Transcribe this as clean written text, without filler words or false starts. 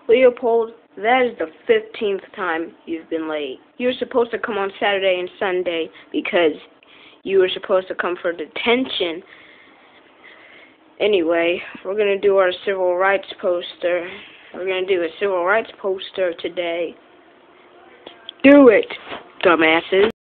Leopold, that is the 15th time you've been late. You were supposed to come on Saturday and Sunday because you were supposed to come for detention. Anyway, we're going to do our civil rights poster. We're going to do a civil rights poster today. Do it, dumbasses.